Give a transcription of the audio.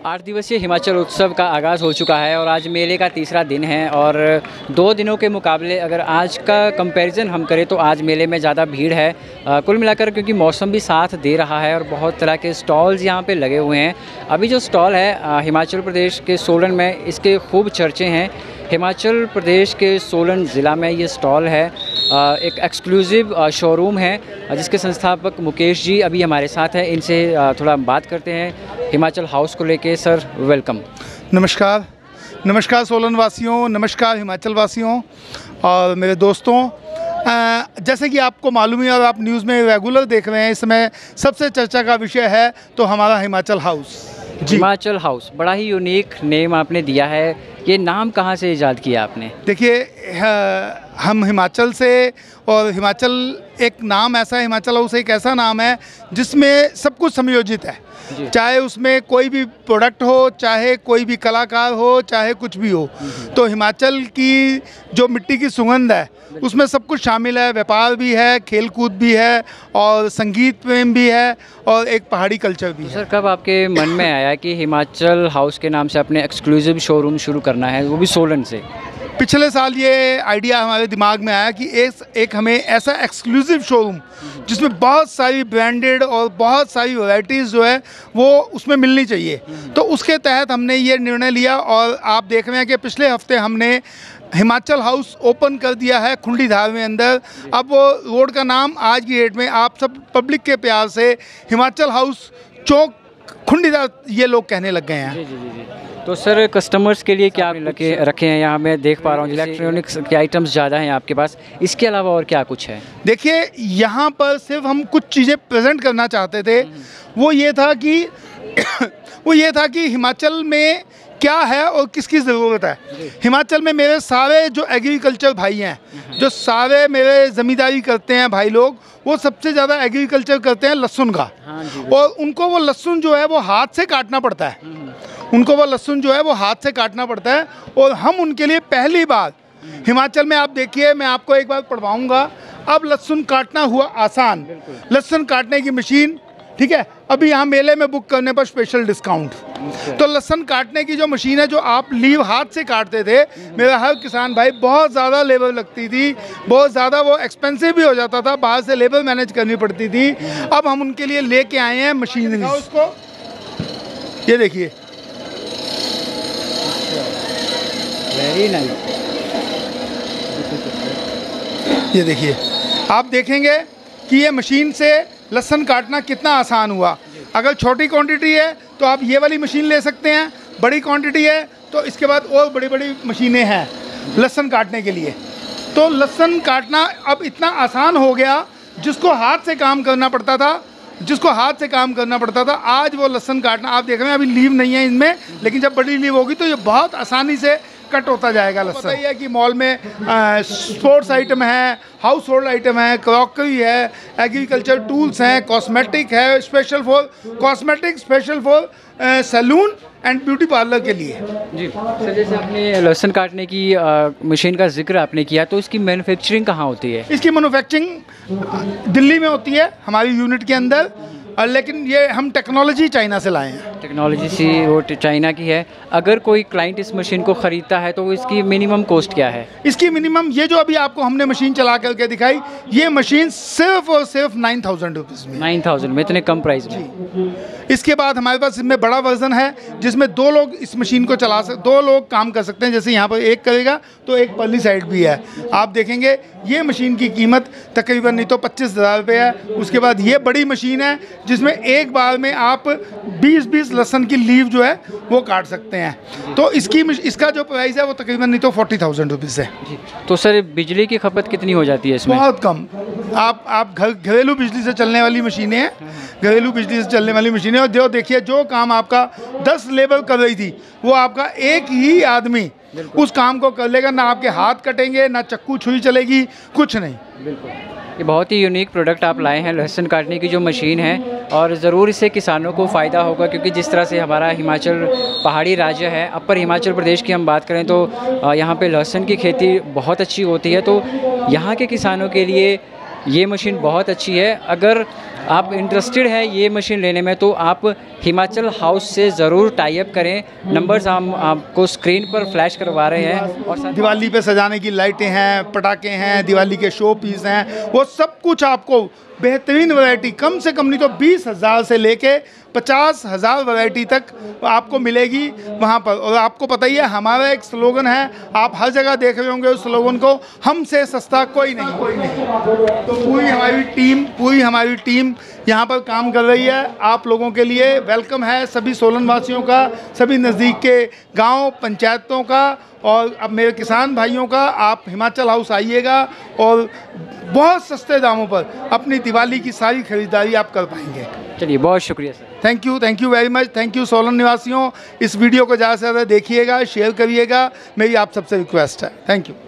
8 दिवसीय हिमाचल उत्सव का आगाज़ हो चुका है और आज मेले का तीसरा दिन है। और 2 दिनों के मुकाबले अगर आज का कंपैरिजन हम करें तो आज मेले में ज़्यादा भीड़ है कुल मिलाकर, क्योंकि मौसम भी साथ दे रहा है और बहुत तरह के स्टॉल्स यहाँ पे लगे हुए हैं। अभी जो स्टॉल है हिमाचल प्रदेश के सोलन में, इसके खूब चर्चे हैं। हिमाचल प्रदेश के सोलन ज़िला में ये स्टॉल है। एक एक्सक्लूसिव शोरूम है जिसके संस्थापक मुकेश जी अभी हमारे साथ हैं। इनसे थोड़ा बात करते हैं हिमाचल हाउस को लेके। Sir welcome. नमस्कार, नमस्कार सोलन वासियों, नमस्कार हिमाचल वासियों और मेरे दोस्तों। जैसे कि आपको मालूम है और आप न्यूज़ में रेगुलर देख रहे हैं, इस समय सबसे चर्चा का विषय है तो हमारा हिमाचल हाउस। हिमाचल हाउस बड़ा ही यूनिक नेम आपने दिया है। ये नाम कहाँ से इजाद किया आपने? देखिए, हम हिमाचल से, और हिमाचल एक नाम ऐसा है, हिमाचल हाउस एक ऐसा नाम है जिसमें सब कुछ संयोजित है। चाहे उसमें कोई भी प्रोडक्ट हो, चाहे कोई भी कलाकार हो, चाहे कुछ भी हो, तो हिमाचल की जो मिट्टी की सुगंध है उसमें सब कुछ शामिल है। व्यापार भी है, खेल कूद भी है, और संगीत प्रेम भी है, और एक पहाड़ी कल्चर भी है। सर कब आपके मन में आया कि हिमाचल हाउस के नाम से अपने एक्सक्लूसिव शोरूम शुरू करना है, वो भी सोलन से? पिछले साल ये आइडिया हमारे दिमाग में आया कि एक हमें ऐसा एक्सक्लूसिव शोरूम जिसमें बहुत सारी ब्रांडेड और बहुत सारी वैरायटीज़ जो है वो उसमें मिलनी चाहिए। तो उसके तहत हमने ये निर्णय लिया, और आप देख रहे हैं कि पिछले हफ्ते हमने हिमाचल हाउस ओपन कर दिया है खुंडीधार में अंदर। अब वो रोड का नाम आज की डेट में आप सब पब्लिक के प्यार से हिमाचल हाउस चौक खुंडीधार ये लोग कहने लग गए हैं। जी। तो सर कस्टमर्स के लिए क्या रखे हैं? यहाँ मैं देख पा रहा हूँ इलेक्ट्रॉनिक्स के आइटम्स ज़्यादा हैं आपके पास, इसके अलावा और क्या कुछ है? देखिए, यहाँ पर सिर्फ हम कुछ चीज़ें प्रेजेंट करना चाहते थे। वो ये था कि हिमाचल में क्या है और किसकी ज़रूरत है। हिमाचल में मेरे सारे जो एग्रीकल्चर भाई हैं, जो सारे मेरे ज़मींदारी करते हैं भाई लोग, वो सबसे ज़्यादा एग्रीकल्चर करते हैं लहसुन का। और उनको वो लहसुन जो है वो हाथ से काटना पड़ता है। और हम उनके लिए पहली बार हिमाचल में, आप देखिए मैं आपको एक बार पढ़वाऊँगा। अब लहसुन काटना हुआ आसान, लहसुन काटने की मशीन, ठीक है, अभी यहाँ मेले में बुक करने पर स्पेशल डिस्काउंट। तो लहसुन काटने की जो मशीन है, जो आप लीव हाथ से काटते थे, मेरा हर किसान भाई, बहुत ज़्यादा लेबर लगती थी, बहुत ज़्यादा वो एक्सपेंसिव भी हो जाता था, बाहर से लेबर मैनेज करनी पड़ती थी। अब हम उनके लिए लेके आए हैं मशीन। उसको ये देखिए, वेरी नाइस। ये देखिए, आप देखेंगे कि ये मशीन से लहसुन काटना कितना आसान हुआ। अगर छोटी क्वांटिटी है तो आप ये वाली मशीन ले सकते हैं, बड़ी क्वांटिटी है तो इसके बाद और बड़ी बड़ी मशीनें हैं लहसुन काटने के लिए। तो लहसुन काटना अब इतना आसान हो गया, जिसको हाथ से काम करना पड़ता था, आज वो लहसुन काटना, आप देख रहे हैं अभी लीव नहीं है इनमें, लेकिन जब बड़ी लीव होगी तो ये बहुत आसानी से कट होता जाएगा लहसुन। पता ही है कि मॉल में स्पोर्ट्स आइटम है, हाउस होल्ड आइटम है, क्रॉकरी है, एग्रीकल्चर टूल्स हैं, कॉस्मेटिक है, special for saloon and beauty parlour के लिए। जी सर, जैसे आपने लहसुन काटने की मशीन का जिक्र आपने किया, तो इसकी मैन्युफैक्चरिंग कहाँ होती है? इसकी मैन्युफैक्चरिंग दिल्ली में होती है हमारी यूनिट के अंदर, लेकिन ये हम टेक्नोलॉजी चाइना से लाए हैं। टेक्नोलॉजी सी वो चाइना की है। अगर कोई क्लाइंट इस मशीन को ख़रीदता है तो इसकी मिनिमम कॉस्ट क्या है? इसकी मिनिमम, ये जो अभी आपको हमने मशीन चला करके दिखाई, ये मशीन सिर्फ और सिर्फ 9,000 रुपीज़ में। 9,000 में, इतने कम प्राइस में। इसके बाद हमारे पास इसमें बड़ा वर्जन है जिसमें 2 लोग इस मशीन को 2 लोग काम कर सकते हैं। जैसे यहाँ पर एक करेगा तो एक परली साइड भी है। आप देखेंगे ये मशीन की कीमत तकरीबन नहीं तो 25,000 रुपये है। उसके बाद ये बड़ी मशीन है जिसमें एक बार में आप 20 लहसुन की लीव जो है वो काट सकते हैं। तो इसका जो प्राइस है वो तकरीबन नहीं तो 40,000 रुपीज़ है। तो सर बिजली की खपत कितनी हो जाती है इसमें? बहुत कम। आप घरेलू बिजली से चलने वाली मशीनें हैं, और जो देखिए, जो काम आपका 10 लेबर कर रही थी वो आपका एक ही आदमी उस काम को कर लेगा। ना आपके हाथ कटेंगे, ना चक्कू छुरी चलेगी, कुछ नहीं। बिल्कुल, ये बहुत ही यूनिक प्रोडक्ट आप लाए हैं, लहसुन काटने की जो मशीन है, और ज़रूर इससे किसानों को फ़ायदा होगा, क्योंकि जिस तरह से हमारा हिमाचल पहाड़ी राज्य है, अपर हिमाचल प्रदेश की हम बात करें तो यहाँ पे लहसुन की खेती बहुत अच्छी होती है। तो यहाँ के किसानों के लिए ये मशीन बहुत अच्छी है। अगर आप इंटरेस्टेड है ये मशीन लेने में तो आप हिमाचल हाउस से ज़रूर टाई अप करें। नंबर्स हम आपको स्क्रीन पर फ्लैश करवा रहे हैं। और दिवाली पे सजाने की लाइटें हैं, पटाखे हैं, दिवाली के शो पीस हैं, वो सब कुछ आपको बेहतरीन वैरायटी, कम से कम नहीं तो 20,000 से लेके 50,000 वैरायटी तक आपको मिलेगी वहाँ पर। और आपको पता ही है हमारा एक स्लोगन है, आप हर जगह देख रहे होंगे उस स्लोगन को, हमसे सस्ता कोई नहीं। तो पूरी हमारी टीम यहाँ पर काम कर रही है। आप लोगों के लिए वेलकम है, सभी सोलन वासियों का, सभी नज़दीक के गांव पंचायतों का और अब मेरे किसान भाइयों का। आप हिमाचल हाउस आइएगा और बहुत सस्ते दामों पर अपनी दिवाली की सारी खरीदारी आप कर पाएंगे। चलिए, बहुत शुक्रिया sir. Thank you very much. Thank you Solan निवासियों। इस वीडियो को ज़्यादा से ज़्यादा देखिएगा, शेयर करिएगा, मेरी आप सबसे रिक्वेस्ट है। Thank you.